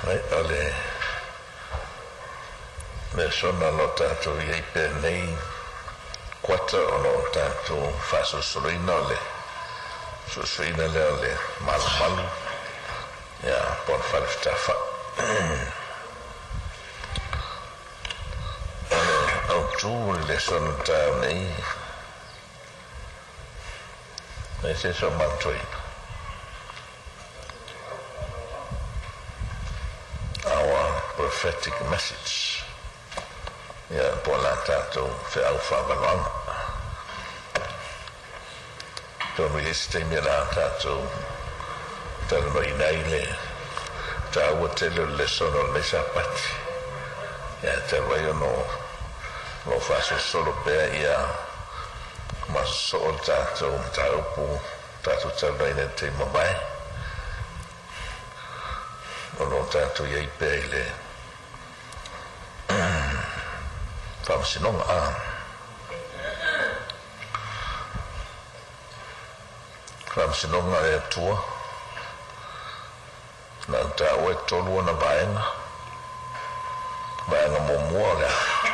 ole me sona lo tātou iei pēnei quata o lo tātou whasosorina ole sosorina le ole malu ia pon whaliftafa au tū le sona tāu nei me se so matoi prophetic message ya por la tato fe alfa balon to mi este mi la tato per noi naile ta wotelo le sono le sapati ya te voglio no faccio solo per ya ma solo tato tato bene te mobile non tanto iei pele Famsinong Famsinong e tua na ta o tolu na baenga mo la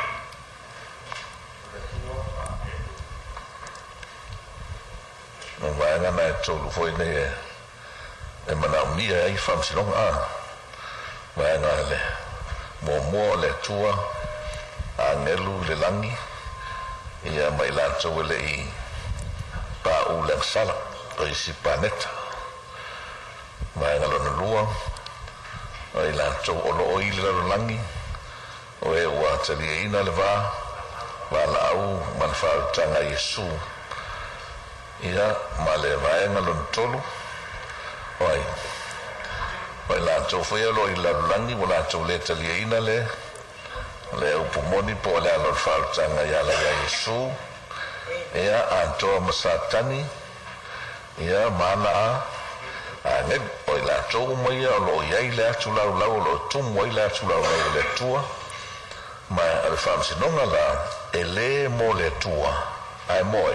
no baenga na tolu foi ne e mana mia ai Famsinong baenga le mo le tua angelu le langi ia mai lanto le I pa u le sala o isi planeta mai ngalo no lua ai lanto o lo i le langi o e wa tali ina le va la au man fa tanga Yesu ia male vai ngalo tolu oi lanto foi lo i le langi o lanto le tali ina le upumoni po le alor faltanga ya la Yesu ia anto masatani ia mana ane o la to mo ia lo ia ile tu la lo tu mo ile tu la le tua ma al famsi non la ele mo le tua ai mo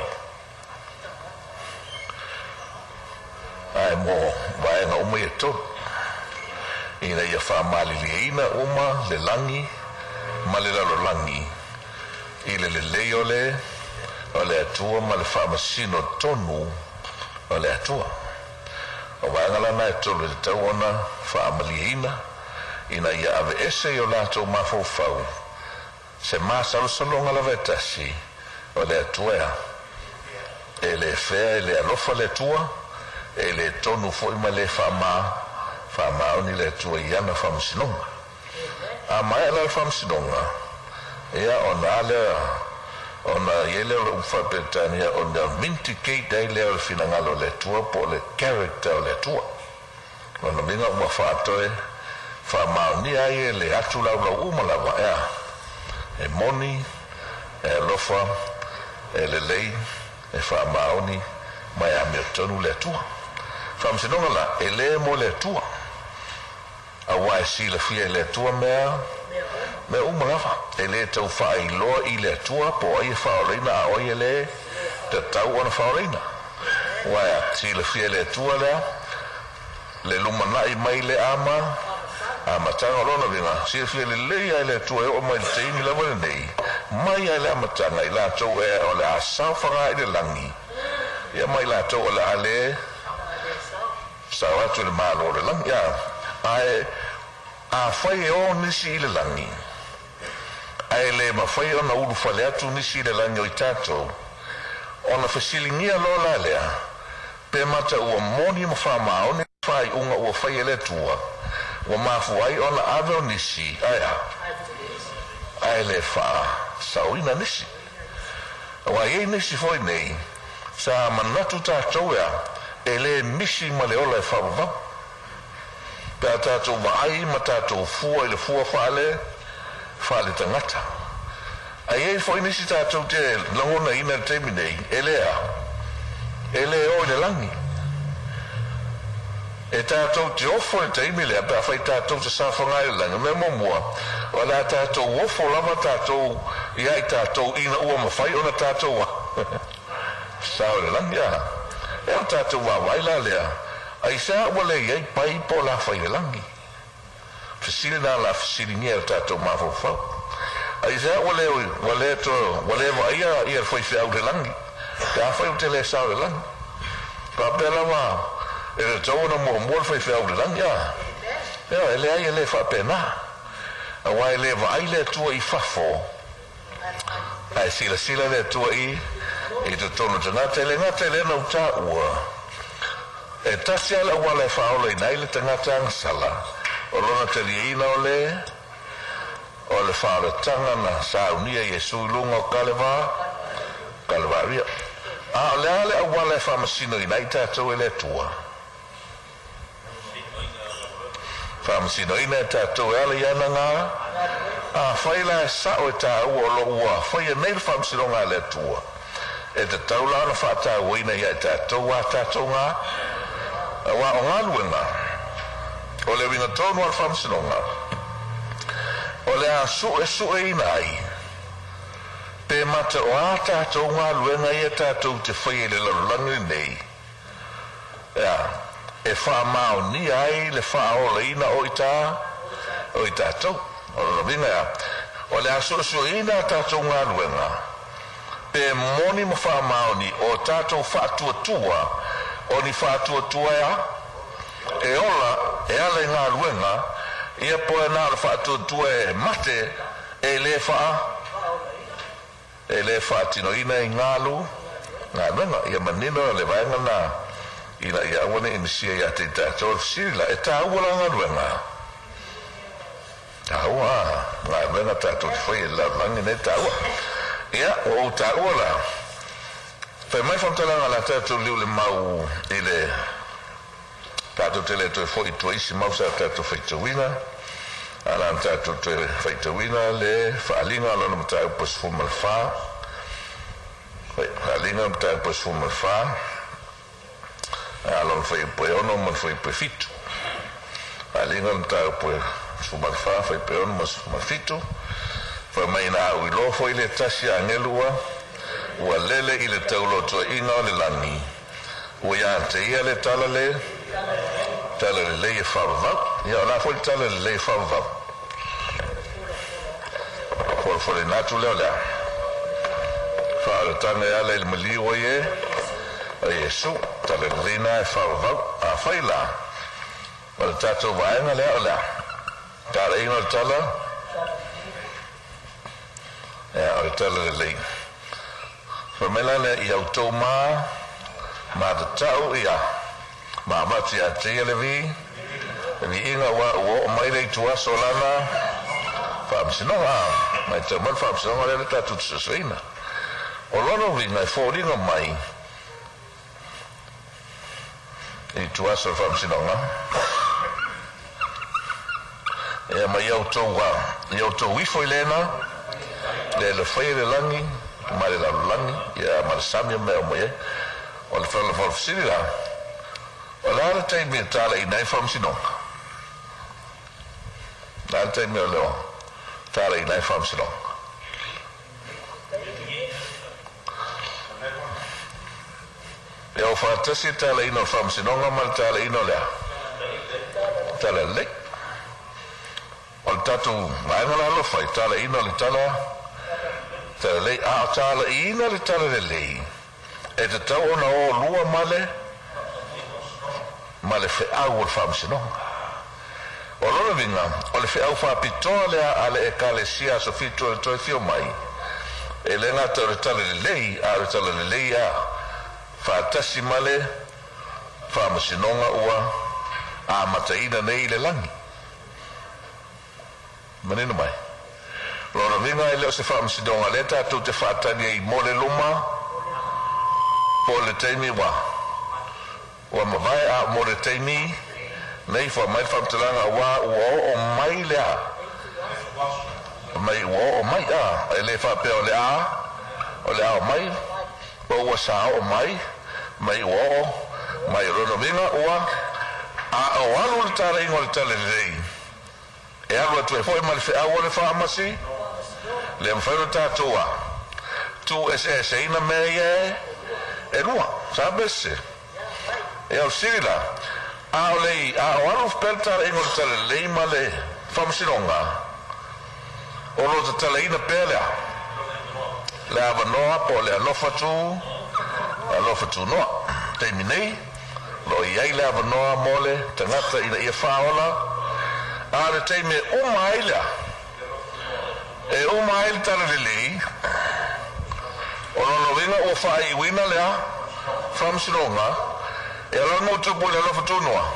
vai no mo to ina ia fa mali ina uma le langi malera lo langi ile le leole ole atua mal famasino tonu ole atua o vangala na tolu te ona famaliina ina ia ave ese yo la to mafofau se masa solo ngala vetasi ole atua ele fe ele alofa le tua ele tonu foi male fama oni le tua yana famasino mai la Famsinonga ia ona yele ufa petania ona vindicate ile finangalo le tua po le character le tua ona minga uma fatoe fa mauni ai le atula uma la va e moni e lofa e le lei e fa mauni mai a metonu le tua Famsinonga la ele mo le tua awa si le fia le tua me umarafa ele tau fai lo I le tua po ai faorina o ele te tau ona faorina wa si le fia le tua le lumana I mai le ama tanga lona vinga si le fia le tua o mai te ni la wale nei mai le ama tanga I la tau e o le asa fanga I le langi ia mai la tau o le ale sawatu le malo le langi ai a fai o nisi I le langi ai le ma fai ona ulu fale atu nisi I le langi o I tatou ona fasilingia lo la lea pe mata ua moni ma wha maone fai unga ua fai ele tua ua mafu ai ona ave o nisi ai le wha sauina nisi wa ei nisi foi nei sa manatu tatou ele nisi ma le ola e wha pe tatou vai ma tatou fua I le fua fale tangata ai foi nisi tatou te langona ina terminei ele o le langi e tatou te ofo e teimile pe fai tatou te safanga I langi me momua o la tatou ofo lama tatou ia tatou ina ua mawhai ona tatou sao le langi e tatou wa waila lea ai sa wale ye pai po la fai langi Fisina la fisilingia o tātou mawhawhau. Ai sea wale to wale wa ia foi fe au de langi. Ka foi te le sa de langi. Pa pela wa e to no mo foi fe au de langi ya. Ya ele ai ele fa pena. A wa ele va ai le tu I fafo. Ai sila le tu I to tono tana tele ngate no ta ua. E tasia la wale fa ole nai le tangata sala. O lona te liina o le whaaretanga na saunia Iesu lunga o Kalvaria. A le ale a wale whamasino I nai tātou ele tua. Whamasino I nai tātou ele iana ngā. A whaila e sao e tā ua lo ua. Whaia nei le whamasino ngā ele tua. E te taula na whaatau ina ia e tātou a tātou ngā. A wa o ngā luenga. O le winga tonu al whamasino ngā. O le a su e ina ai. Pe mata o a tātou ngā luenga I a tātou te whaia le larulangi nei. E wha mao ni ai le wha o le ina o I tātou. O le winga o le a su e ina a tātou ngā luenga. Pe moni mo wha mao ni o tātou wha tua o ni wha tua e ola e ale ngā luenga ia poe nā le whaatuatua e mate e le whaatino ina I ngālu ngā luenga ia manino le vaenga nā ina ia awane inisia ia te tātou sirila e tā uala ngā luenga aua ngā luenga tātou te whai e la langi ne tā ua ia o tā uala whai mai whamtalanga la tātou liu le mau I le tātou te le toi fwoi tua isi mausa tātou whaitawina. Alan tātou te whaitawina le whaalinga alona matai upos fumal wha. Whaalinga matai upos fumal wha. Alon whai upoe ono man whai upoe fitu. Whaalinga matai upoe fumal wha, whai upoe ono mas fumal fitu. Whai mai na au I lofo I le tasi angelua. Ua lele I le taulo tua inga o le lani. Ua ia te ia le tala le. Tala le lei e whawavau. Ia o la foi tala le lei e whawavau. Fore natu leo lea. Whaaratanga e ala il maliu ai e. A Iesu. Tala le reina e whawavau. A whaila. O le tātou vaenga lea o lea. Tala ina o le tala. Ia o le tala le lei. Whamela lea I autou maa. Maa te tau ia. Ma mati a te le vi inga wa o mai le tua solana famsino mai te mal famsino le ta tut seina o lono vi mai foringa mai I tua so famsino e mai auto wi foi lena le foi le langi mai le langi ya mar samia me o mai o le fa sila o la te me tala I nei famsinonga. La te me leo tala I nei famsinonga. E o fatasi tala ino famsinonga mal tala ino lea. Tala le. O tatu maenga lo fai tala ino le tala. Tala le a tala ino le tala le lei. E te tau ona o lua male. Ma le wheau o le whamsinonga. O lona vinga, o le wheau whapitoa lea ale e kalesia so fitu le toi fio mai. E le ngata o le tala le lei, a le tala le lei a whaatasi male, whamasinonga ua, a mataina nei le langi. Manino mai. Lona vinga e leo se whamasinonga le tātou te whaatani e I mole luma, po le teimi wa. Wa mavai a more teimi nei fa mai famtalanga wa o mai lea mai o mai a ele fa pe o le a mai o sa o mai o mai rono vinga o a o alu tare ngol tale lei e alu tu foi mal fe a o le fa masi le mfano tatua tu ss ina me e lua sabes e au sirila a o lei a o alu pelta engol tale lei male whamsinonga o lo te talaina pelea le avanoa po le alofa tu noa teimi nei lo iai le avanoa mole tangata ina ia whaola a le teimi umaila e umaila tala lelei o lo vinga o whai wina lea whamsinonga e alanga o tupu le alofa tu noa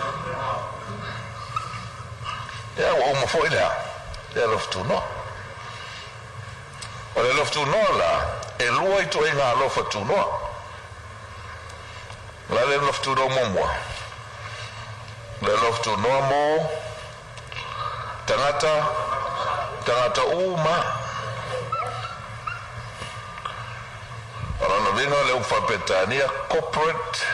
ia o uma fo ilea le alofa tu noa o le alofa tu noa la e lua i to inga alofa tu noa la le alofa tu noa momua le alofa tu noa mo tangata uma ona vinga le uwhapetania corporate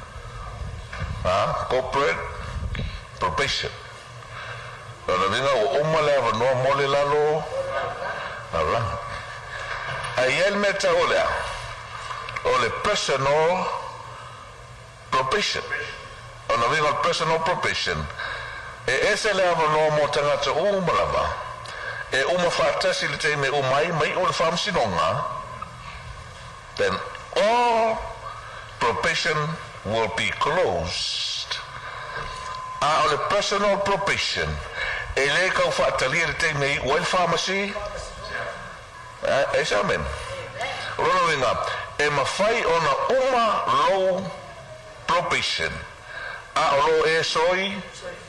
probation ona vinga o uma le avanoa mole lalo alanga ai el meta ole personal probation ona vinga personal probation e ese le avanoa mo tangata uma lava e uma whatasi le teime umai mai o le whamsinonga then all probation will be closed a ole personal probation e le kau whaatalia le teime i oil pharmacy e sa men rono vinga e mawhai ona uma low probation a olo e soi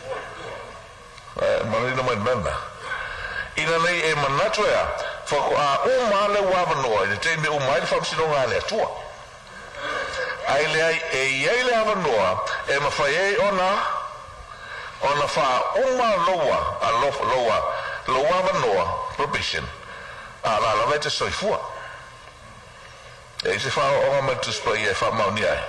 manina mai mena ina nei e manatu ea whako a uma le wawanoa i te me uma i whamsinonga le atua ai le ai e iei le wawanoa e mawhai e ona wha uma loa wawanoa probation a la la vete soifua e se wha o ma tu spai e wha mauni ai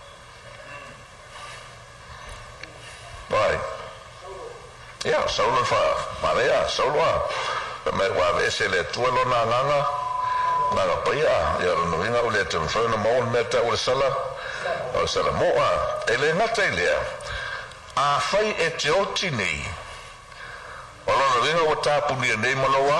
vai ia saulo fa marea saulo me wa vese le tuelo na nganga na paia ia no vinga o le telefone mo meta o sala mo ele na tele a fai e te oti nei o no vinga o tapu ni nei malowa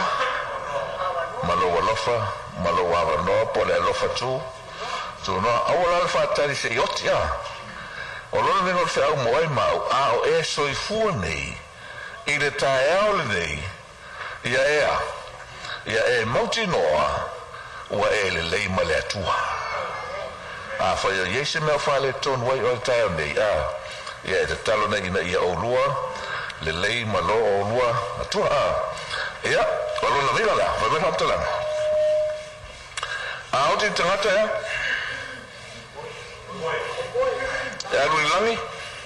lofa malowa no po le lofa tu no awala fa tari se oti o no vinga o fa mo ai ma o e soifu nei i le tae au le nei ia e mauti noa ua e le lei ma le atua a whai o iese mea whale tonu wai o le tae au nei ia e te talo nei ina ia o lua le lei ma lo o lua atua ia o lona vila la whai mea hamtalanga a o te tangata e alu i langi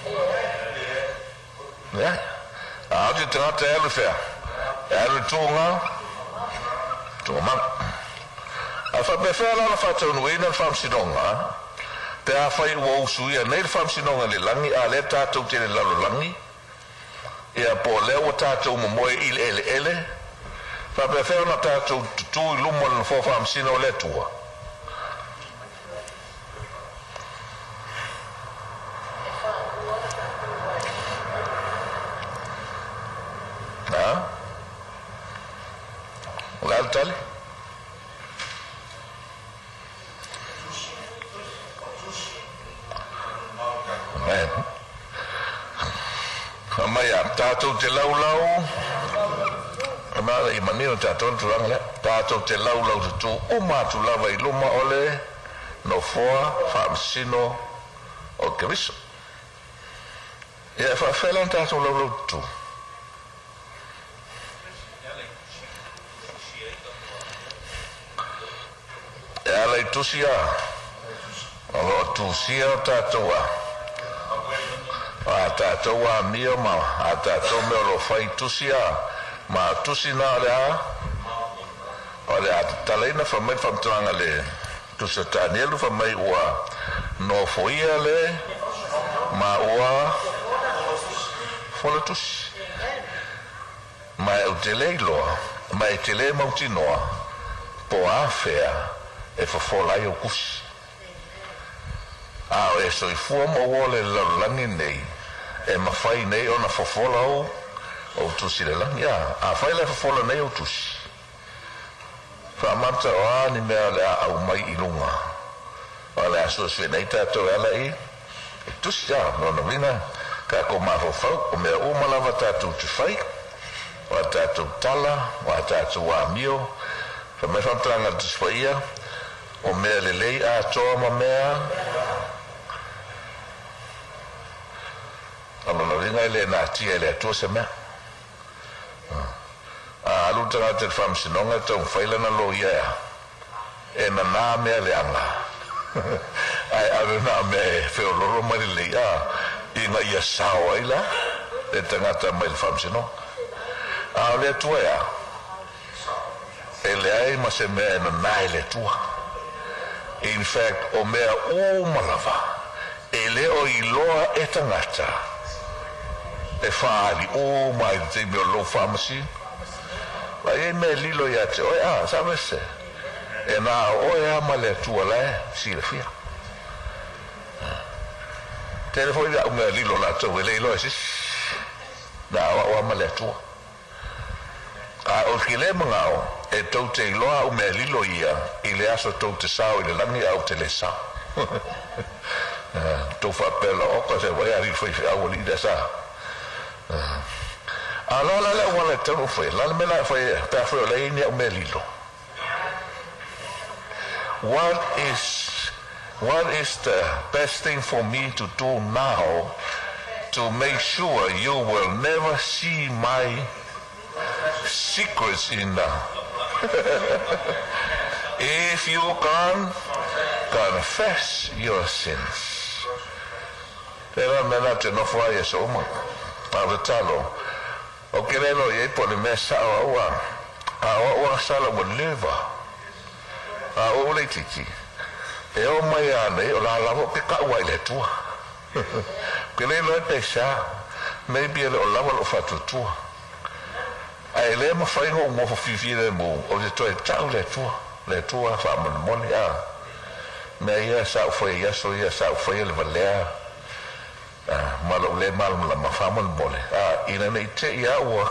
ia a te tangata e alu whea e alu tūnga a wha whea lana whatau nui na whamsinonga te a whai ua usuia nei le whamsinonga le langi a le tātou te le lalo langi e a po leo o tātou mamoe i le ele wha whea na tātou tutu i lumo na fo whamsino le tua tali mai a tātou te laulau i manino tātou turanga le tātou te laulau te tū umatu lava i luma ole no foa whamsino o keriso ia whawhelan tātou laulau tū alai tusia o tusia o tatoa a tatoa mio ma a tatoa me lo fai tusia ma tusina ole a talena fa mai fa tanga le tusia tanielu fa mai ua no foia le ma ua fola tus ma o teleilo ma e tele mautinoa po a fea e fafolai o kusi a e soifua ma ua le lalolagi nei e mawhai nei ona fofola o o tusi le lang ya a fai le fola nei o tusi fa mata o ni me le au mai ilunga o le aso se nei tato ala i tusi ya no vina ka ko ma fo o me o malava tatu tu fai o tatu tala o tatu wa mio fa me fa tranga tu faia o me le lei a to ma mea no vina le na tia le to se me alu tanga te famsinonga tau faila na lo ia e na me le anga ai ave na me feo loro mari le ia ina ia sao ila e tanga ta mai famsino a le tua ia ele ai ma se me na le tua in fact o mea o malava ele o iloa e tangata e faali o mai te me lo pharmacy la e me lilo ya te o sabes se e na o ya male tua la si le fia telefone ya me lilo la to le lo esi na o male tua o kile mangao e to te lo o me lilo ia ile aso to te sao ile langi au te le sa to fa pelo o ko se vai a ri foi a o li de sa ala la wala tano foi la me la foi per foi la ini o melilo what is the best thing for me to do now to make sure you will never see my secrets in if you can confess your sins pero me la te no foi eso ma para talo o querelo e por mesa a sala mo leva a o le titi e o mai ane o la lavo ke ka wa le tua querelo e pesa maybe o lavo lo fatu tua ai le mo fai mo fifire mo o le to tau le tua fa mo ya me ia sa foi ia so ia sa foi le valea malo le mal la mafama mole ina nei te ia wa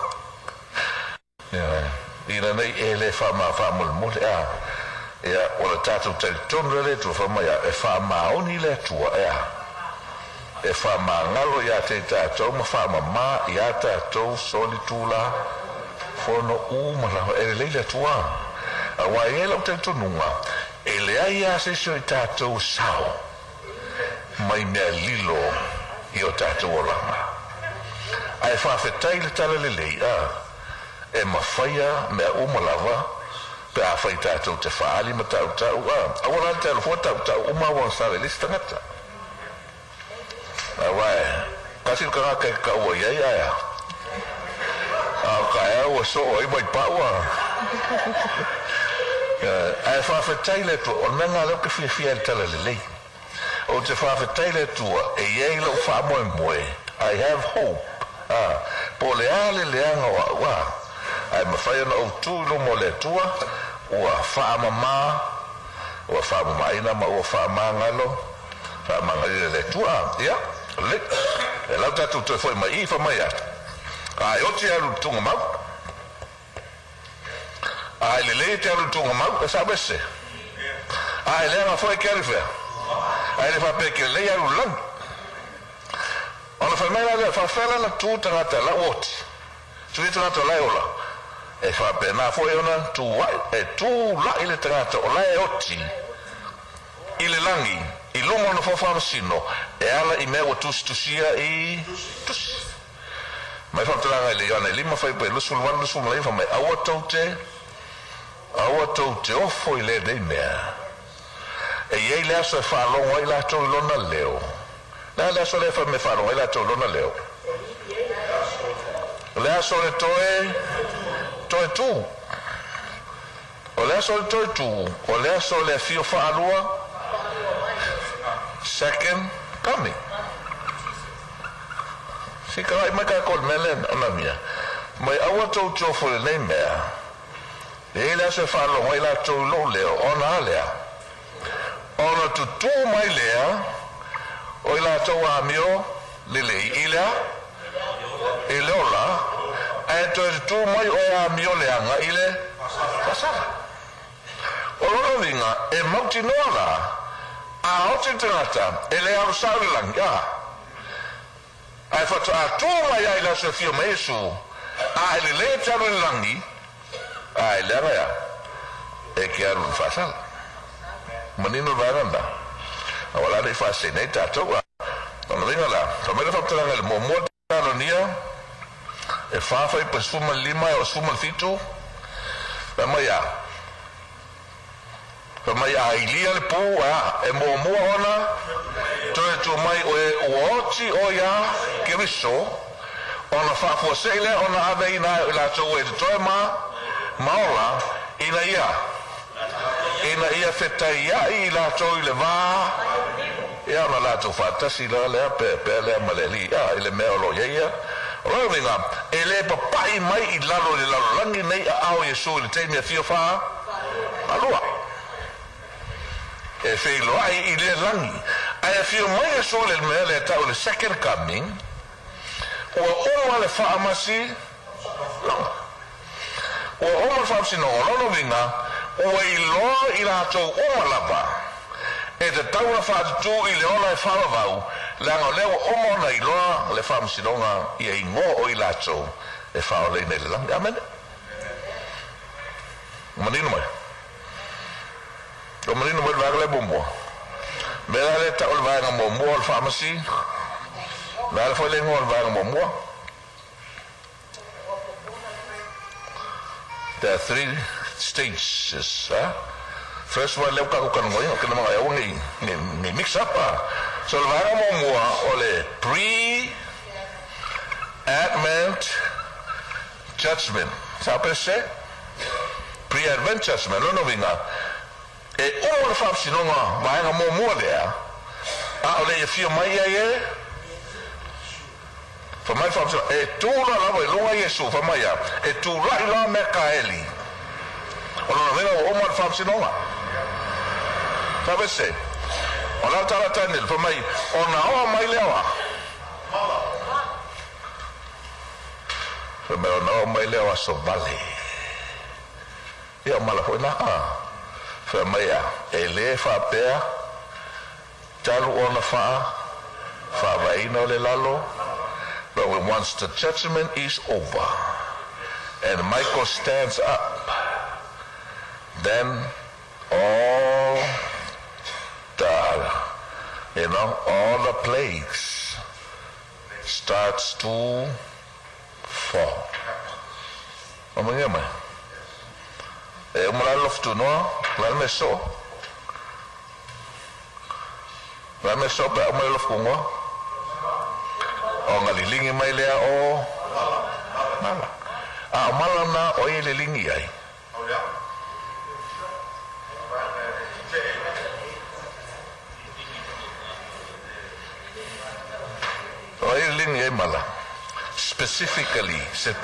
ina nei ele fama mole ia o tatu te tonre tu fama ia e fama oni le tua e fama ngalo ia te tatu mafama ma ia tatu solitula fono umala ele le tua wa ele o te tonunga ele ia se so tatu sao mai me lilo io tatu olama ai fa fetai le tala le leia e mafaya me uma lava pe a fai tatu te faali ma tau a wala te lo fota uma wa sa le lista ngata ai kasi ka o ia ka o so oi mai paua ai fa fetai le to onanga lo ke fia le tala le leia o te whawhetele tua e iei lau whamoe I have hope po le ale leanga wa ai mawhai ana au tūlo mo le tua ua whaamama ua whaamamaina ma ua whaamangalo whaamangalo le tua ia le e lau tatu te whoi mai iwa mai atu ai o te alu tunga mau ai le te alu tunga mau e sabese ai leanga whoi kerifea ai le fa peke le ya ulang ona fa mela le fa fela na tu tata la oti tu tata la ola e fa pe na fo ona tu wa e tu la ile tata ola e oti ile langi i lomo no fa sino e ala i me tu sia i mai fa tala le ona lima fa pe lu sul wan lu sul lai fa mai awotote o fo ile de me e iei le aso e whaalongo i la tau lona leo na le aso le me whaalongo i la tau lona leo le aso le toe tu o le aso le toe tu o le aso le fio whaalua second coming si karai mai ka kol melen ona mia mai awa tau tofo le nei mea e le aso e whaalongo i la tau lo leo ona lea ona tutu mai lea o i la tau amio lele ila e leola to tu mai o ya miole anga ile pasala o lo vinga e mauti nola a oti trata ele au saulanga ai fatto a tu mai ai la sofia mesu a ele le tarulangi a ele ya e che aru fasal manino varanda awala dei fase nei tato non venga là come fatto il momo talonia e fa per sfuma lima o sfuma fitu ma ya ilia le pua e momo ona tu mai o oti o ya che viso ona fa fosele ona aveina la tsoe toema maola ina ia fetaia i la tsoe le va ia ona la to fatta si la le pe le maleli ia ile meolo ia rovinga ele papai mai i lalo le lalo langi nei ao Yesu le temia fiofa alua e feilo ai i le langi ai fio mai Yesu le mele tau le second coming o o le fa amasi o o fa amasi no lo vinga o i lo i la to o lava e te tau na fa tu i le ona e fa vau la no le o mo na i lo le fa amasi longa i e ngo o i la to e fa o le ne le amen manino mai o manino mai va le bombo me la le tau va na bombo al fa amasi la foi le ngol va na bombo. There are 3 stages. First one, le ka ko ngoi ke ma ya ni mix up. So va na mo ole pre-advent judgment. Sabe se? Pre-advent judgment no vinga. E o le fa si no va na mo there. Ole fio mai ye. Fa mai fa e tu la vai longa Yesu fa mai e tu la Mikaeli ona vena o mo fa si nonga sabe se ona tara tanil fa mai ona o mai lewa fa mai ona o mai lewa so vale ia mala foi na fa mai e le fa pe talu ona fa vai no le lalo. But once the judgment is over and Michael stands up, then all the plagues starts to fall. Omangema. Umra loftu no, la meso pa umra loftu no. O ngalilingi mai lea o mala mala na o ile lingi ai o ile lingi ai mala specifically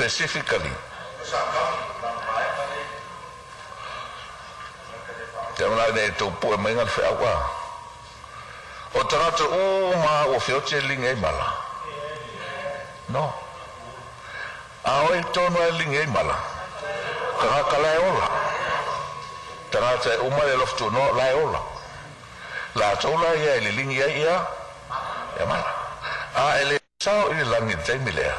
jamla ne to po mai ngal fa wa o tarato o ma o fioche lingi ai mala no ai tono lingi ai mala ka la ola tarata uma le loftu no la ola la tola ia le lingi ai ia mala ele sao i langi te milea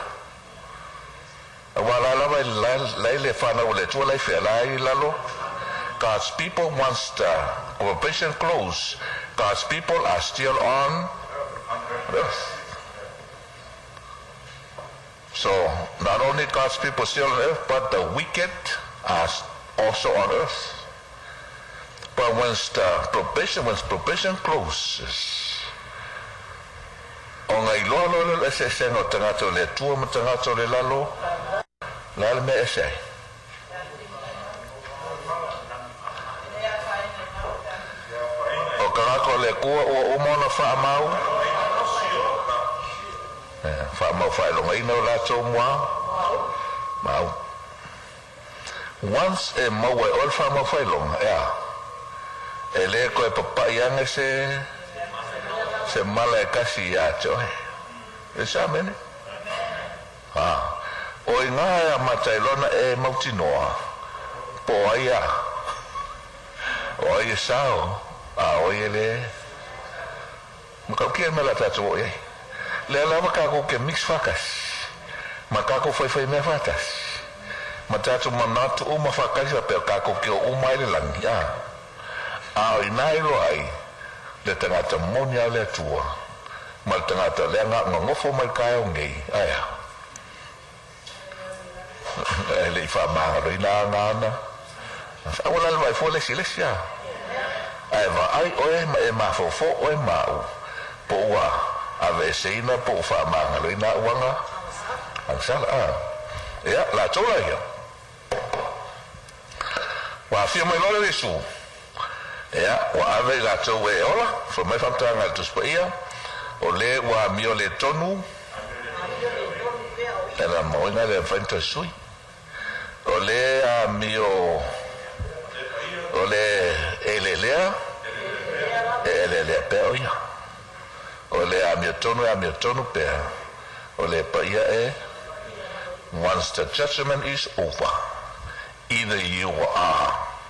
wala la le fana ole tu la fe la lalo God's people once the probation close God's people are still on earth. So not only God's people still on earth, but the wicked are also on earth. But once probation closes, o ngai lolo le se no tangato le tu mo tangato le lalo la me ese. O kanako le ku o mo fa mau. Fa mau fa lo ngai no la so mau. Once e mau e ol fa mau fa lo ele ko e papa yang se mala kasi ya cho esa mene o inga matailona e mautinoa po aia o aia sao a o ele makau kia mela tatu o le lava kako ke mix fakas makako foi me fatas matatu manatu uma fakas pe kako ke uma ile langi a inailo ai le tangata monia le tua mal tangata le ngofo mal kayo ngai aya le fa ma ina ngana awala vai fo le silesia ai va ai o ma fo o ma po wa ave seina po fa ma lo ina wanga ansala ya la tola ya wa fi mai lo le su ya wa ave la to we ola fo mai fa tanga tu spaia o le wa mio le tonu era mo ina le vento sui o le a mio o le elelea pe oia o le a mio tonu pe o le pa ia once the judgment is over either you are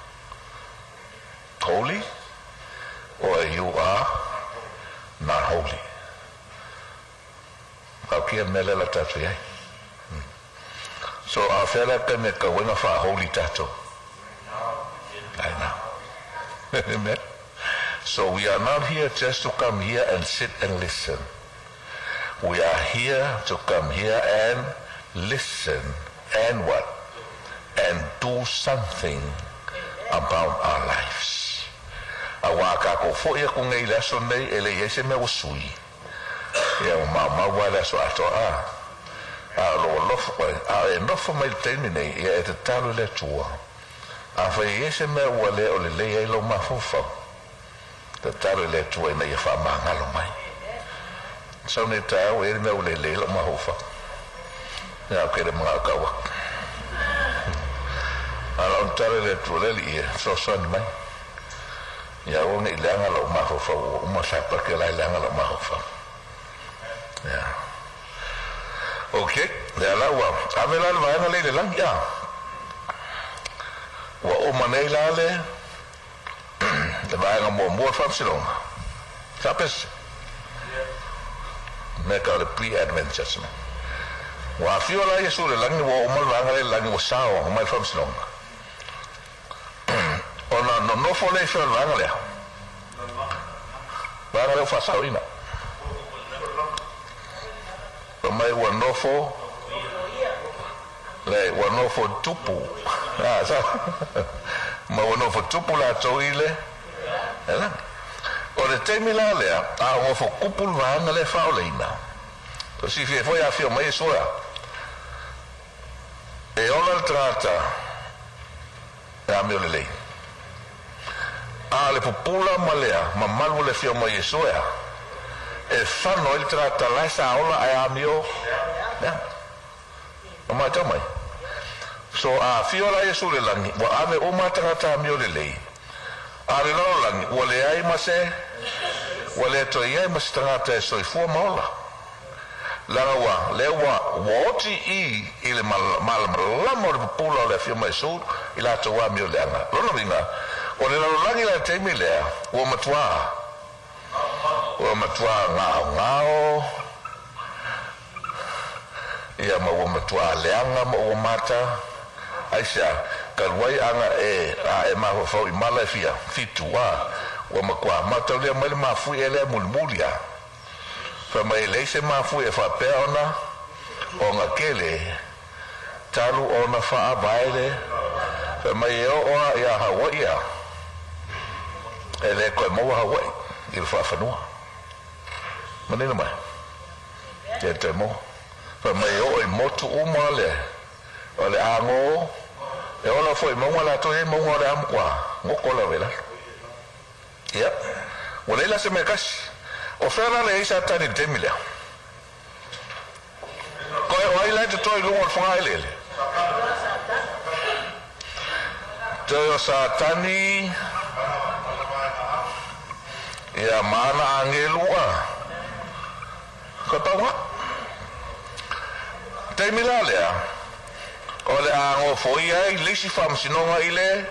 holy or you are not holy okay mele la tatu ya so a fela ke me ka wenga fa holy tato I know amen. So we are not here just to come here and sit and listen. We are here to come here and listen and what? And do something about our lives. Awaka ko fo ia ko ngai la so nei ele yese me usui. Ya mama wala so ato lo fo no fo mai termine ya et talo le tua. A fa yese me wale o le ia lo mafufa. Ta talo le tua na ia fa mangalo mai. So ne ta o ele me o le lo mafufa. Ya ke le mga kawa. Ala on talo le tua le ia so son mai. Ya o ngi langa lo mafufa o ma sa pa ke la langa lo mafufa. Ya. Okay, ya la wa. Avela va na le lang ya. Wa o manela le de va mo fa silong. Sapes. Me ka le pre-advent wa fiola yesu le lang wa o mal va le lang wa sao o mal fa silong. Ona no fo le fa va le. Va le fa sao ina. Mai wanofo le wanofo tupu sa ma wanofo tupu la toile ela o le temila le a wanofo kupul vanga le faolina to si foi a fio mai soa e ona trata a mio le a le popula malea ma malu le fio mai soa e fanno il tratta la saola a mio ma tamai so a fiola yesu le langi wa ave o matrata mio le lei a le langi wa le ai mase wa le to ye mastrata so fu mola la wa le wa woti I il mal la mor pula le fio mai su ila to wa mio le ana lo vinga o le langi la temile o matwa o matua ngao ia ma o matua leanga ma o mata aisa kalwai anga e ma fo I mala fia fitua o ma kwa mata le ma fu ele mulmulia fa mai le se ma fu e fa peona o nga kele talu ona fa baile fa mai o ia Hawaii ele ko mo Hawaii il fa fanua manina mai te mo fa mai o I motu uma le ole ango e ona foi mo wala to e mo wala am kwa ngoko la vela ya wala la se me kas o fera le isa tani temila ko e wai la to lu mo fa ile to satani ya mana angelua katawa temila le O le ango foi ai lisi whamasinonga i le.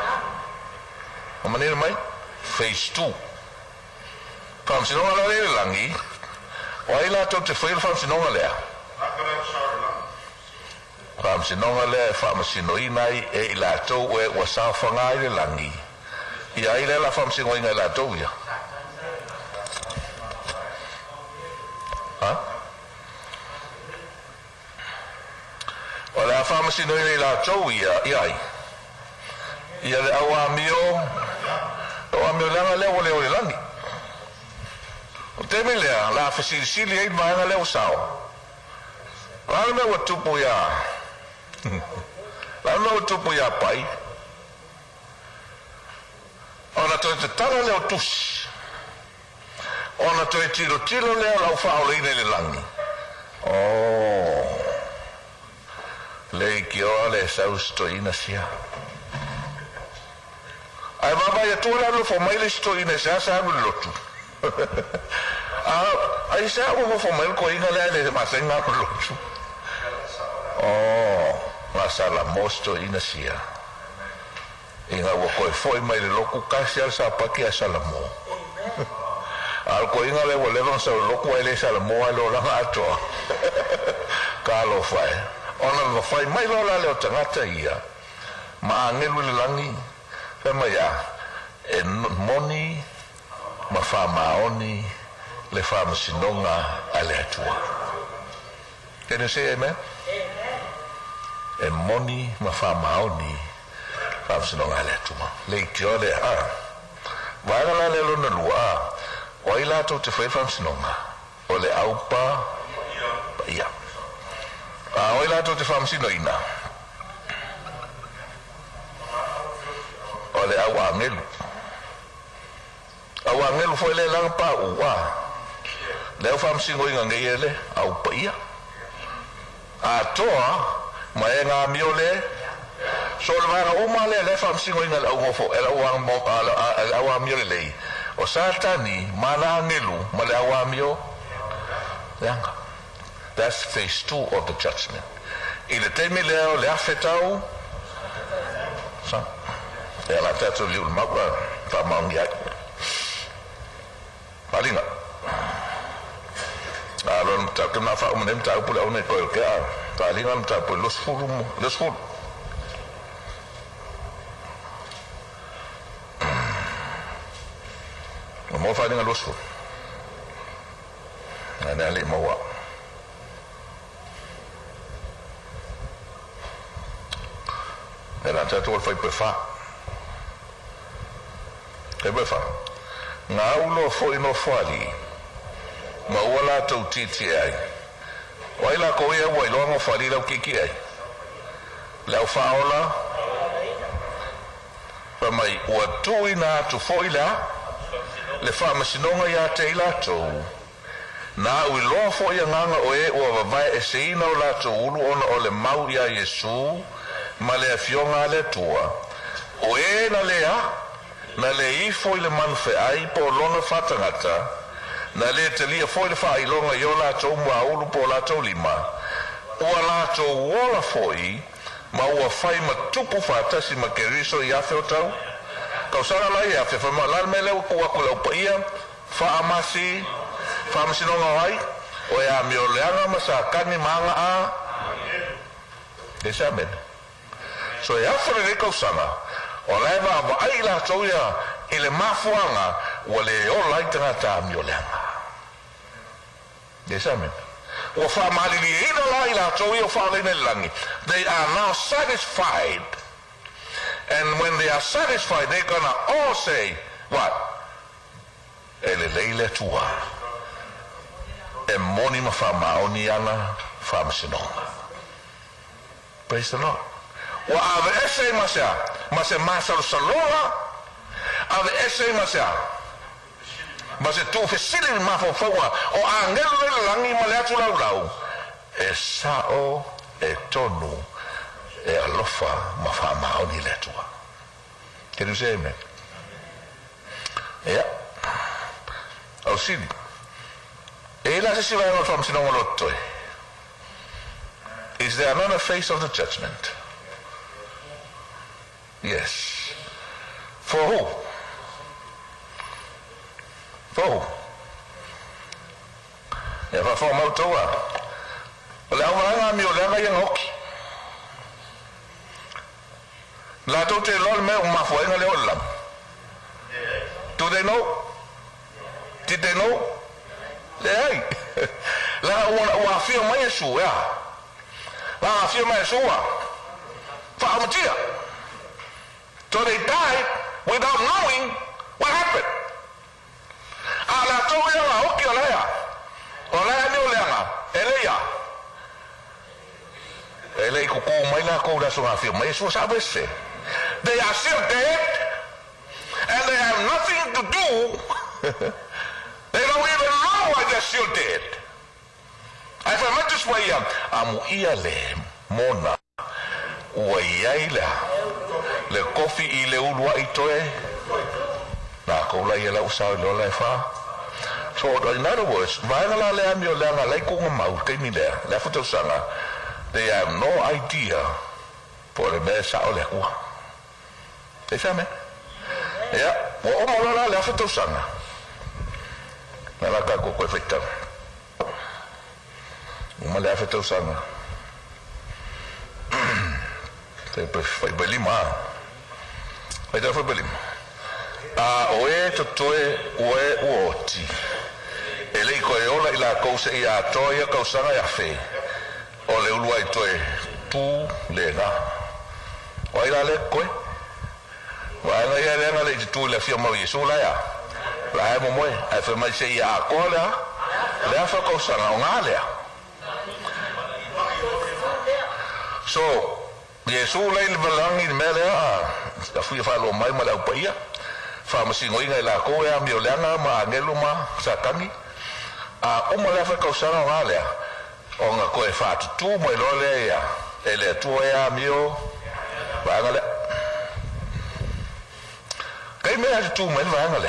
O manera mai? Phase 2. Whamasinonga la le langi. O ai la tau te whaila whamasinonga lea. Whamasinonga lea whamasinoina e i la tau e wasawhanga i le langi. I ai le la whamasinonga i la tau ia. Ha? O le whamasinoina i la tau ia ai. Ia le awa mio langa leo leo le langi. O teme lea, la whasirisili ei maanga leo sao. Lana mea watupu ia. Lana mea watupu ia pai. Ona toi te tara leo tusi. Ona toi tiro leo lau whao leine le langi. Oh. Lei ki oa le sausto ina sia. Ai mama ia tua lo fo mai le sto ina sa lu lotu. Ai sa o fo mai ko ina le masenga lu lotu. Oh, masala mosto ina sia. Inga wo ko foi mai le loku kasi al sa paki asala mo. Al ko inga le wo le non sa loku ai le sala mo ai lo la ato. Kalo fai. Ona no fai mai lo la le o tangata ia. Ma angelu le langi. Pema ia, e moni, ma wha maoni, le wha masinonga a le atua. Can you say amen? E moni, ma wha maoni, wha masinonga a le atua. Le tio le a. Vaga la le lona lua a. O i lato te whai wha masinonga. O le aupa, ia. O i lato te wha masinoina. O le au angelu. Au angelu foi le lang pa ua. Le au whamsingo inga ngei ele, au pa ia. A toa, ma e ngā mio le, so le vara uma le whamsingo inga le au ngofo, e le au amio le lei. O satani, ma na angelu, ma le au amio, leanga. That's phase 2 of the judgment. I le temi leo le afetau, sa. E la tatu liu makwa pa maungi ai. Palinga. Alon tatu na fa umenem tau pula une ko ke a. Palinga mta po los fulu. Mo fa dinga los fulu. Ana le mo wa. Era tatu fai pe fa. E befa, ngā ulo fo ino whali, ma ua la tau titi ai. Wai la koe e wai loa ngā whali lau kiki ai. Lau whaola, pa mai ua tui nā tu fo ila, le whamasinonga ia te ila tau. Nā ui loa fo ia nganga o e ua wawai e se ina o la tau ulu ona o le mau ia Yesu, ma le afionga le tua. O e na lea, na le I foi le manfe ai po lona whatangata, na le te lia foi le wha ilonga i o la tau mua ulu po la tau lima, ua la tau wola foi, ma ua whai ma tupu whatasi ma ke riso I afe o tau. Kau sara lai afe, wha ma lar me leo kua kula upa ia, wha amasi, wha amasinonga ai, o ea mi o leanga ma sa kani maanga a, desa men. So e afore re kau sanga, o laiva wa ai la toia I le mafuanga wa le o lai tangata mi o leanga. Yes, amen. Wa wha malili ina lai la toia o wha leine langi. They are now satisfied. And when they are satisfied, they're gonna all say, what? Ele leile tua. E moni ma wha maoni ana wha masinonga. Praise the Lord. Wa ave ese mase masalo saloa ave ese mase tu fesile mafofoa o angelo le langi male atu lau e sao e tonu e alofa mafa maoni le tua. Can you say amen? Yeah. Au sini e la se vai no fam sino lottoi Is there another face of the judgment? Yes. For who? For who? If I form out to what? Well, I'm young hockey. La tote lol me uma foi ngale olam. Do they know? Did they know? Hey. La wa feel my issue, yeah. La feel my issue. For amatia. So they died without knowing what happened. Ala toya la hoki olaya. Olaya ni olaya. Eleya. Elei kuku mai la ko la so ha feel my issue sabe se. They are still dead, and they have nothing to do. They don't even know why they're still dead. If I met this way, amu iale mona uaiaila le kofi I le ulua itoe na koula iela usau lola fa. So in other words, vaingala le amio leanga le kunga mau kemi le futosanga. They have no idea for the mesa o le kua. They say me? Yeah. Wa omolola le futosanga. Na la ka ko ko fita. Uma le futosanga. Foi belima. Vai dar foi belima. Oe totoe oe oti. Ele ko ola ila ko se ia toia ko sanga ya fe. O le ulua I toe tu le na. Wa ila le koe. Wa ila ia le le tu le fia mo Yesu la ya. La mo mo ai fe mai se ia ko le fa ko sanga ngale. So Yesu le belangi mele da fui fa lo mai ma la paia. Fa masi ngoi ngai la ko ya mi olanga ma ngelu ma sakani. Uma le fa ko sanga ngale. Onga koe fatu tu mo lole ya ele tu ya mio bangale kai me atu tu mo bangale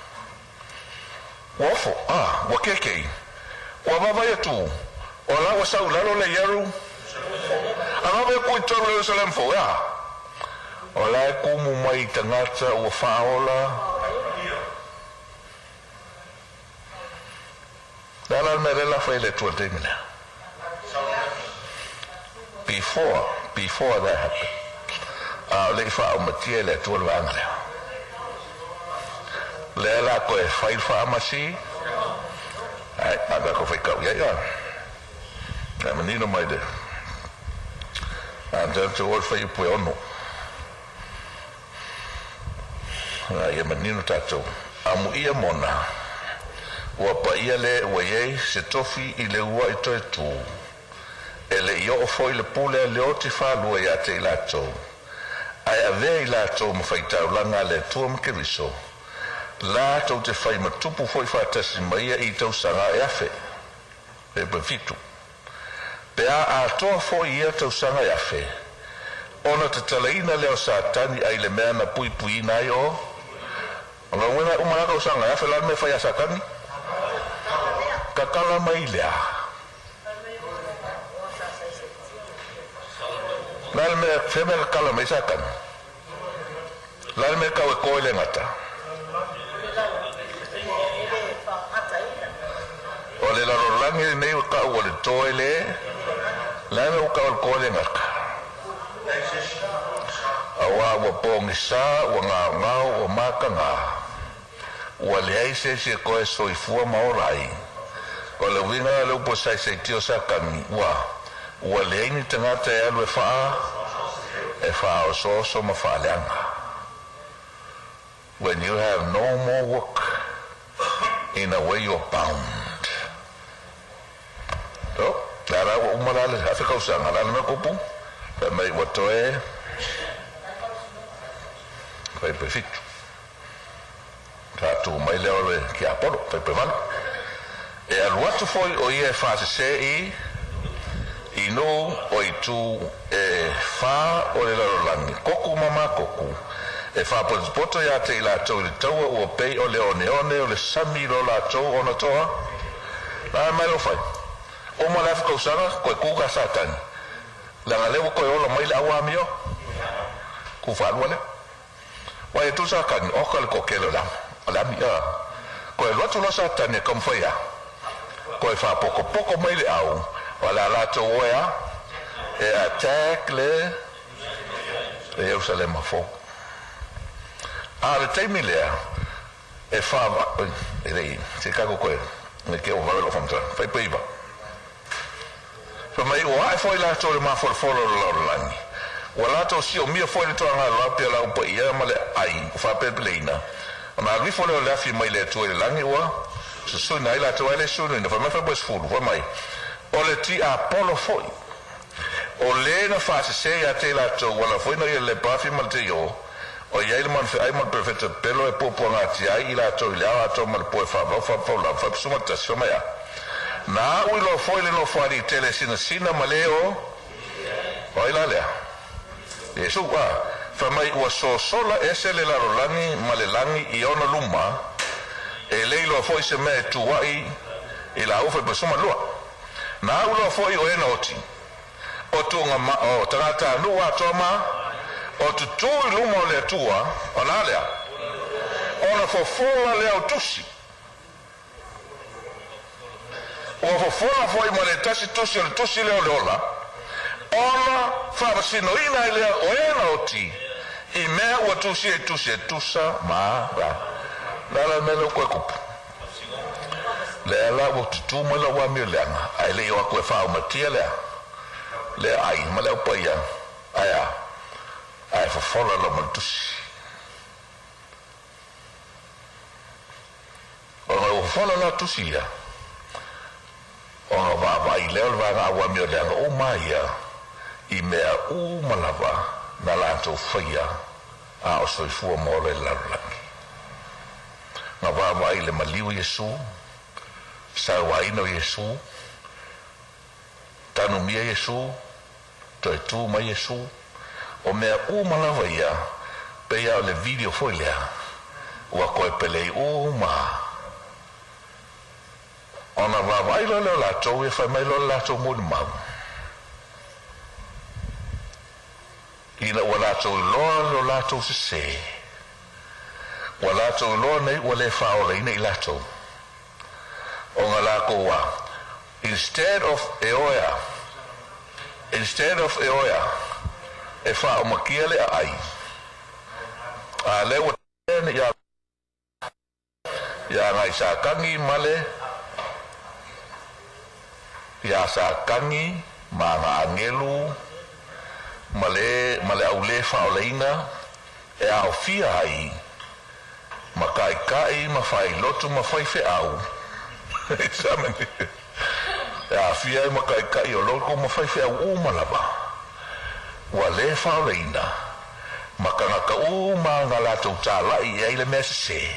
wofo wa keke wa baba ya tu ola wa saula lo le yaru ama be ku to lo salam fo ya ola ku mu mai tangata wa faola dala me la fa ele tu te mina. Before that happened, le fa umatia le tu wangale. Le la ko e fai pharmacy. Ai, aga ko fai ka ya. Na menino mai de. Anda tu ol fai pu ono. Ai, menino tato. Amu ia mona. Wa pa ia le wa ye se tofi I le ua I toe tu. Ele yo foi le pule le oti fa lua ya te lato. Ai ave lato mo fai tau langa le tu mo ke viso. Lato te fai matupu foi fa tasi mai I tau sanga e afe. Pe fitu. Pe a toa foi ia tau sanga e afe. Ona te talaina leo satani ai le mea na pui pui na yo. Ona wena umaraka usanga e afe lan me fai asakani. Kakala mai lea. Lal me feme kala mai sakan. Lal me ka ko le ngata. Ole la rolangi nei ka o le toile. La me ka ko le ngata. Awa wa pongisa wa nga o makanga. Wa le ai se ko e soifua maorai. Ole winga le po sai se tio sakan wa. Wale ni tangata ya lwe faa e faa o so ma faa leanga. When you have no more work, in a way you're bound. So, dara wa umalale hafi kausanga lala me kupu pe mai watoe kai perfect. Tatu mai leole ki apolo pe pe van. E alwatu foi o ie fase se ino o itu fa o le larolangi koku mama koku e fa poto ya te la tau le taua ua pei o le one o le sami lo la tau ona toa la mai lo fai o ma lafi kausanga koe kuka satani la le ko yo mai la wa mio ku fa wala wa tu sa kan o ko ke la mi ko lo tu lo sa tane kom fa ya ko fa poco mai le au wala la to wa e attack le Jerusalem fo le taimi le e fa e se cago ko ne ke o va lo famtra fai peiva fa mai o ai foi la to ma for lo lani wala to si o mia foi to nga la pe la un po ia ma le ai fa pe pleina ma vi fo le fi mai le to le lani wa so nai la to le so no fa ma fa bos fu fa mai o le ti a polo foi o le na fa se ya te la to wala foi no le pa fi mal te yo o ia il man ai man perfetto pelo e popo na ti ai la to la to mal po fa la fa suma ta suma ya na u lo foi le no fari tele sina maleo o ila le Yesu wa fa mai wa so sola ese le la rolani malelangi I ona luma e le lo foi se me tu wai e la ufa pe suma lua na u lo foi o ena oti o tu nga ma o tata lua toma o tu tu luma le tua ona le ona fo fola le tusi o fo fola foi male tasi tusi le ola ona fa sino ina le o ena oti I mea ua tusi tusa ma la mele ko kup le ala o tu ma la wa mi leanga ai le o ko fa o matia le ai ma le pa ia ai fa fola lo ma tusi o fola la tusi ya o va I le va wa mi leanga o mai I mea u malava na la to fia a o so fu mo le la na va ile maliu Yesu sa wa ino Yesu tanu mia Yesu to tu ma Yesu o mea u malava ia pe ia le video foi le wa ko pele u ma ona va ile la to e fa mai lo la to mo ma ina wala to lo la to se wala to lo nei wala fa o nei la to o ngala ko wa instead of eoya e fa o makiele ai a le wa ya ngai sa kangi male ya sa kangi ma angelu male au le fa o leina e au fia ai kai ma fai lotu ma fai fe au examine ya fia ma kai o lotu ma fai fe au malaba wa le fa o leina ma ka u ma ngala tu tala I ai le messe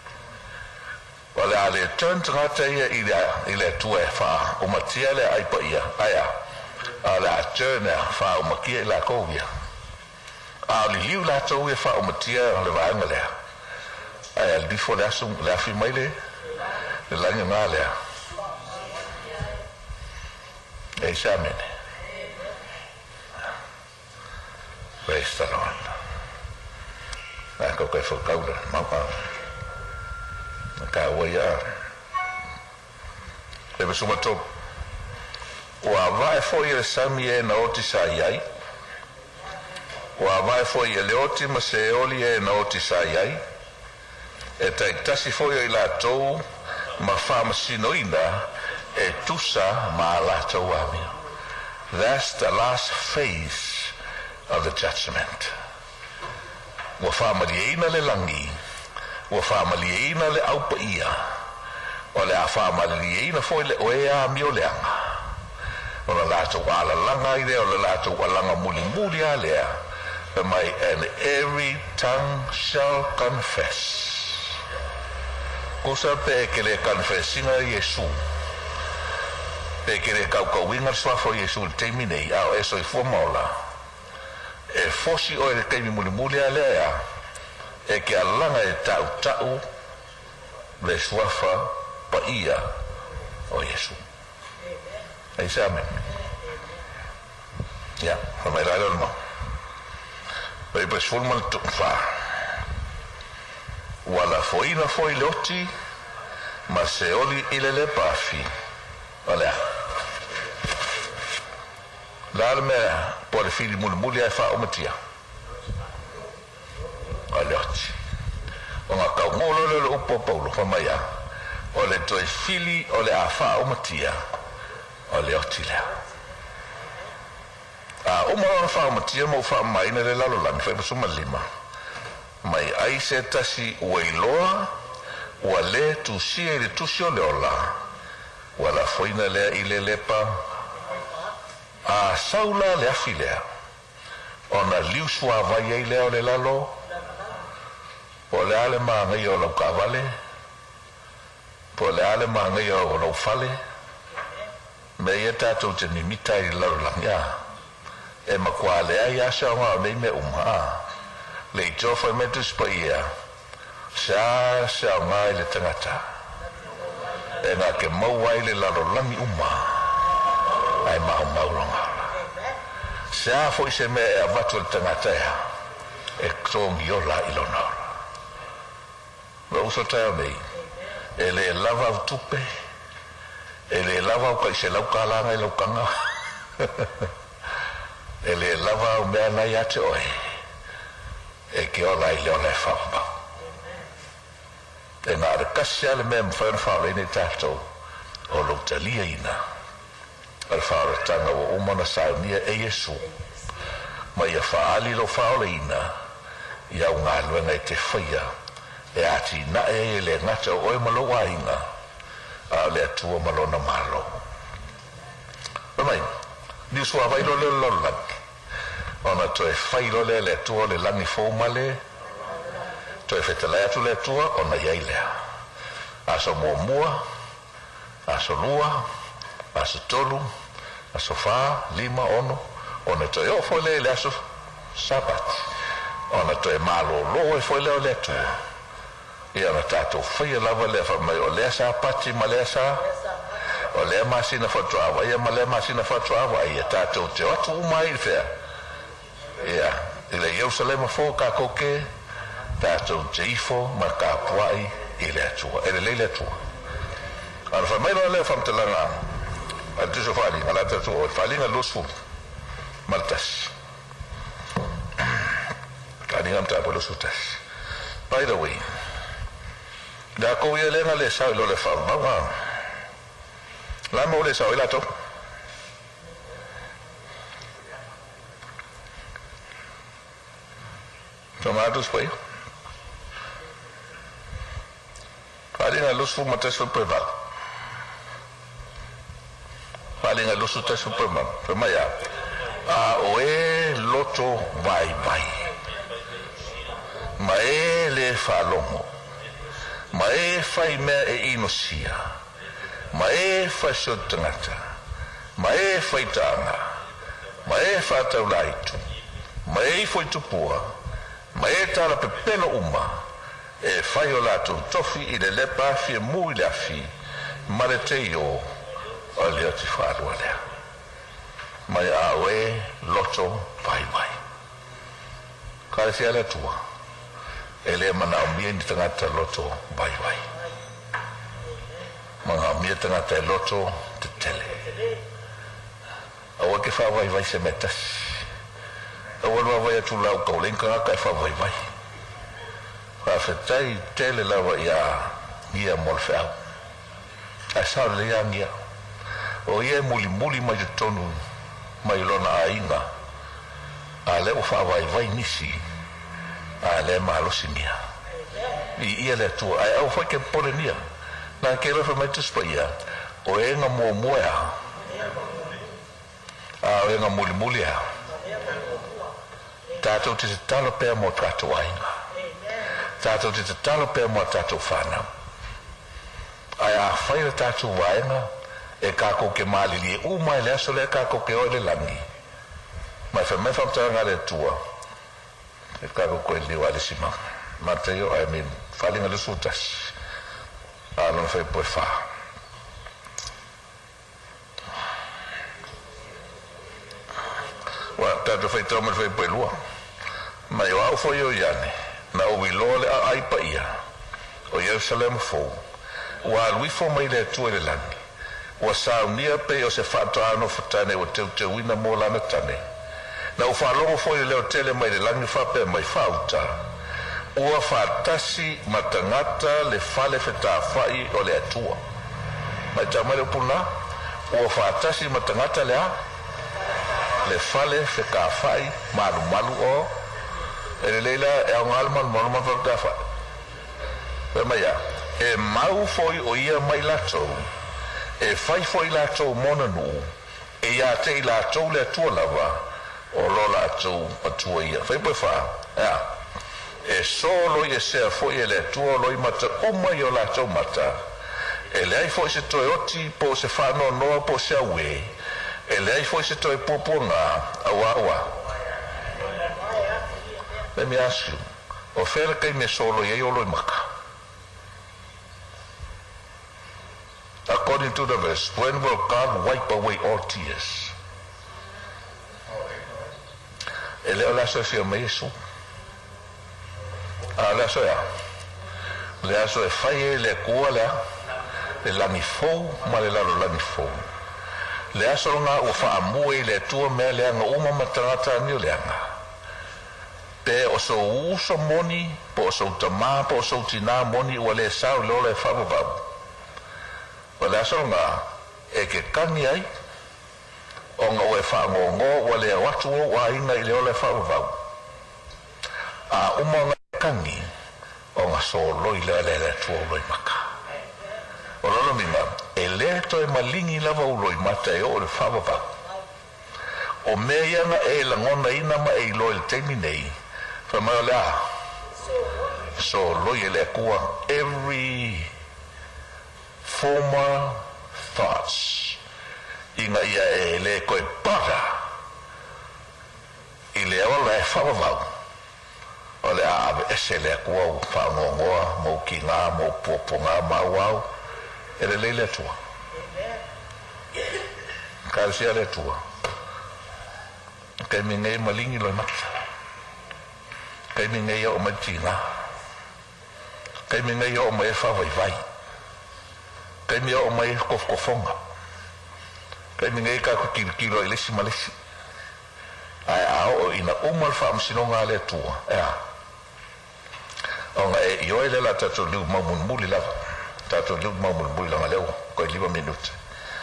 wala le turn trata ile tu e fa o matiele ai pa ia aya ala tena fa o makia la kovia a li liu la to e fa o matia le va ngale al di fo la sum la fi mai le la ni male e samene questa non ecco che fo cauda ma pa ka waya e be suma to wa vai foi le samie na oti sai wa vai foi le oti ma se oli e na oti sai e tasi foi la to ma fama sinoina e tusa ma la to ami. That's the last phase of the judgment. Wa fama liena le langi wa fama liena le aupa ia o le a fama liena foi le oea mioleanga o la lato ala langa ide o la lato walanga muli alea mai and every tongue shall confess cosa pe que le confessinga Yesu pe que le kauinga swafo Yesu terminei ao eso I formola e fosi o le kaimi muli alea e que alanga e tau le swafa pa ia o Yesu. Amen. ya mai la no pai pa sul mal tu fa wala foi loti ma se oli ile le pafi wala la me por fili mulmuli ai fa o matia aloti o ma ka ngolo le o popolo fa maya o le toi fili o le afa o matia o le otila o ma fa o matia mo fa mai ne le lalo lan fa so malima mai ai se tasi weiloa wa le tu si e le tu si o le ola wala foina le ile lepa a saula le afilea ona liusua vai ai leo le lalo po le ale mangai o lau kavale po le ale mangai o lau fale me ia tatou te mimita i lau langia e makua le ai asa o ngā mei me le i tofa i metus pa ia sa o ngā i le tangata e ngā ke mau ai le lalo langi ai mau longa sa fo se me avatu le tangata e krongi o la ilona lo so tau nei e le lava o tupe e le lava o kai se lau kalanga i lau kanga e le lava o mea nai ate oe e ke ola i leo le whapa e ngā rekasi ale mea mwhaina whaole nei tātou o lo talia ina al whaaratanga o umana saunia e Yesu ma ia whaali lo whaole ina ia o ngā luenga i te whaia e ati na e le ngata o e malo wainga a le atua malona malo mai ni sua vai lo le lolak ona to e whailo le atua le langi fōmale to e whetala atu le atua ona iaile aso mua aso lua aso tolu aso wha lima ono ona to e ofo le aso sabat ona to e malo lo e foi le atua ia na tātou whaia lava le whamai o lea sa pati ma lea sa o lea masina whatuawa ia ma lea masina whatuawa ia tātou te atu umai whea ia i le Ierusalema fō ka koke tātou te ifo ma ka puai i le atua e le leile atua ana whamai roa lea whamtalanga a tuso whalinga la tātou o whalinga losfu maltas whalinga mtapa losfu tas by the way da ko ye le ngale sa lo le fa ba la mo le sa ila to tomatos poi palinga lo su mate su preva palinga lo su te su preva prema ya a oe loto vai ma e le fa lomo ma e fai mea e inosia ma e fai sotangata ma e fai tanga ma e fai taulaitu ma e fai tupua ma e tala pepeno uma e fai o lato tofi i le lepa fi mu i le afi ma le teio o le ati whaarua lea ma e awe loto vai kare fia le tua ele mana mie ni tangata loto vai mana mie tangata loto te tele awa ke fa vai se metas awa vai tu lau ko lenka ka fa vai fa fetai tele lava ia morfea a sa le ia o ia muli mai tonu mai lona ainga ale o fa vai nisi ale malo sinia i ia le tu ai au foi ke polenia na ke lo mai tu spoia o e nga moa a o e nga muli tato te talo pe mo trato ainga tato te talo pe mo trato fana ai a fai tato wainga e ka ko ke mali li u mai le so le ka ko ke o le langi mai fa me fa tanga le tua e kago ko le wale sima Mateo I mean falinga le sutas non fai poi fa wa tatu fai tamo fai pelua mai wa fo yo yane na o wilole ai pa ia o Jerusalem fo wa lui fo mai le tu le langi wa saunia pe o se fatano fatane o te wina mo la tane na o fa lo fo le hotel mai le langi fa pe mai fauta ua fatasi matangata le fale feta fai o le atua mai tamale puna ua fatasi matangata le fale feta fai malu malu o ele leila e un alma mo feta fai pe mai e mau foi o ia mai lato e fai foi lato mona nu e ia te lato le atua lava o lo lato atua ia fai pe fa e solo e se foi ele tuo loi mata uma yo la tau mata ele ai foi se toyoti po se fa no po se awe ele ai foi se toy popo na awa let me ask you o fere kai me solo ye yo loi maka according to the verse when will God wipe away all tears ele ola so se me yesu le aso ya le aso e fai le kua le langi fou ma le lalo langi fou le aso nga o fa amue le tua mea le anga uma matangata ni o le anga pe o so uso moni po o so tama po o so tina moni ua le sao leo le whapapabu o le aso nga e ke kangi ai o nga ue whaangongo ua le watu o wa inga i leo le whapapabu a uma nga kangi o nga solo i le tuo loi maka o lolo minga e le to e malingi lava u loi mata e o le whawapa o mea ianga e langona ina ma e loi le teimi nei whamao le a so loi e le kua every former thoughts inga ia e le koe para i le ola e whawapau o le ave ese le kua u whangongoa mo ki ngā mo popo ngā mauau e le leile tua kāsia le tua kai mingai malingi loi mata kai mingai o mai tina kai mingai o mai whawaiwai kai mingai o mai kofofonga kai mingai ka kukirikiro i lesi malesi ai ao ina umal whaamsinonga le tua onga e ioe le la tato liu maumulmuli lava tato liu maumulmuli langa leo koe 5 minute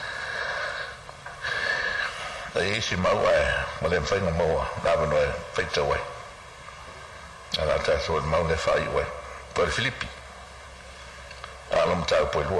e isi maua e ma le mwhainga maua nawa noe whaita wai ala tato mau le whai wai koe le Filipi alam tau poe lua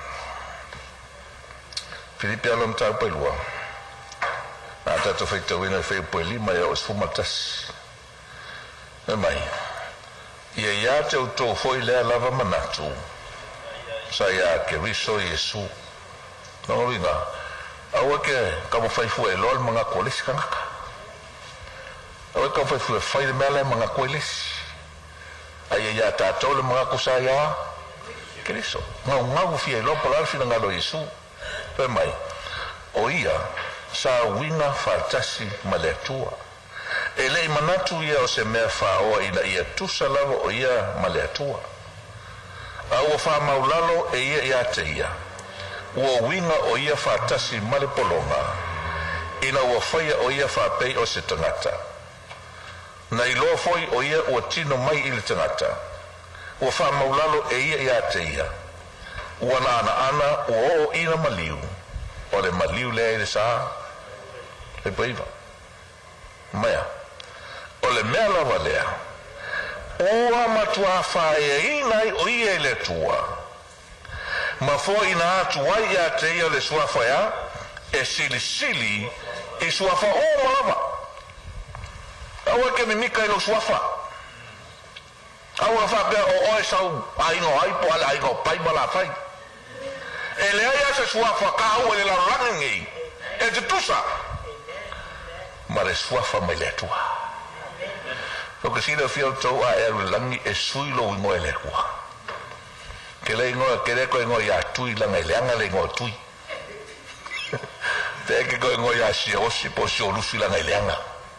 Filipi alam tau poe lua na tato whaita wina whai poe 5 e o sfumatasi e mai ia ia te uto foi lea lava manatu sa ia ke riso Yesu no ringa awa ke kamo fai fu e lol manga kolis kangaka awa kamo fai fu e fai mele manga kolis ai ia ta tole manga kusa ia Kristo ngau fi e lo polar fi ngalo Yesu pe mai o ia sa winga fatasi maletua ele manatu ia o se mea whaoa ina ia tusa lava o ia male atua a ua wha maulalo e ia te ia ua winga o ia whatasi male polonga ina ua whaia o ia whapei o se tangata na ilo foi o ia ua tino mai ili tangata ua wha maulalo e ia te ia ua na ana ua o ina maliu o le maliu lea ili saa e paiva mea o le mea lava lea ua matua whae inai o ia le tua ma fo ina atu wai ia te ia le suafa ya e sili i suafa o malava awa ke mimika ilo suafa awa whapea o oe sau aingo aipo ala aingo paimala fai e lea ia se suafa ka au ele la rangi e te tusa ma le suafa mai le tua o ke sina fia tau a e langi e suilo i ngoe le kua ke le ingoa ke le ko ingoa ia tui langa i leanga le ingoa tui te ke ko ingoa ia si osi po si olusi langa i leanga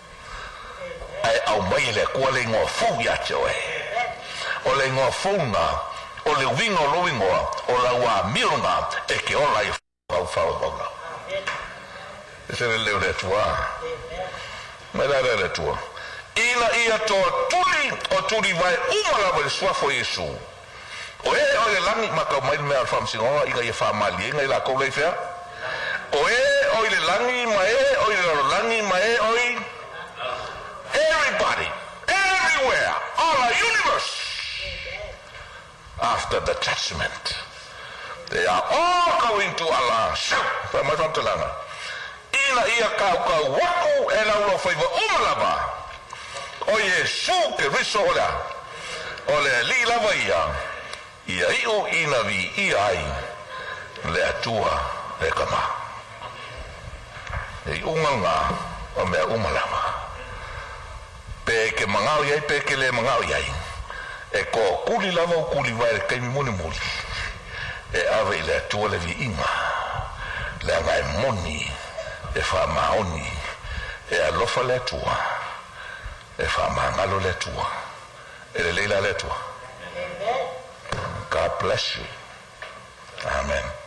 ai au mai le kua le ngō fau ya choe. O le ngō fau ngā, o le wingo loingoa, o la wā milunga, e ke ola i fau bonga. E se le leo le tua. Me la le tua. Ina ia toa tuli, o tuli vai umala le suafo Yesu. O le langi maka mai me al fam singoa, inga ia wha mali, inga i la kou leifea. O le langi ma o le langi ma oi. Everybody, everywhere, all our universe. After the judgment, they are all going to Allah. Shout! My friend Talanga. Ina ia kau waku e laulo whaiva umalava. O Yesu ke riso ola. O le li lava ia. Ia iu ina vi ia ai. Le atua e kama. E unganga o mea umalava. Pe ke mangau iai, pe ke le mangau iai. E ko kuli lava o kuli vai kai moni muli. E ave le atua le vi inga. Le angai moni. E wha maoni. E alofa le atua. E wha mangalo le atua. E le leila le atua. God bless you. Amen.